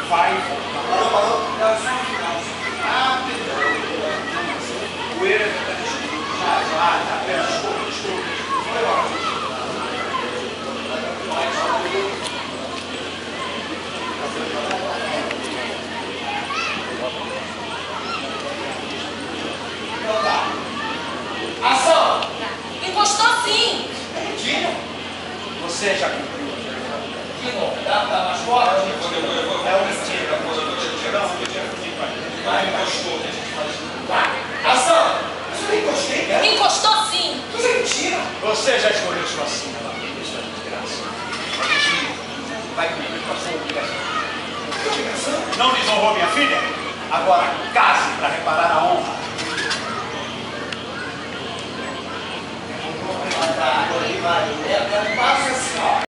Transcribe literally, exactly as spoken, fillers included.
Vai voltar. Parou, parou? Não, só no final. Rapidão. Poeira já tá escuro. Já, já, já. Pera, desculpa, desculpa. Foi ótimo. Então tá. Ação! Encostou sim! Mentira! Você já cumpriu. Que bom. Dá, dá mais forte? É o mentira. Não, eu tinha fugido pra gente. Vai, encostou. Vai. Ação! Você não encostei, né? Encostou sim! Isso é mentira. Você já escolheu sua cima lá. Isso é desgraça. Vai cumprir com a sua obrigação. Obrigação? Não desonrou minha filha? Agora case para reparar a honra. Vai, vai, vai. É, passa assim, ó.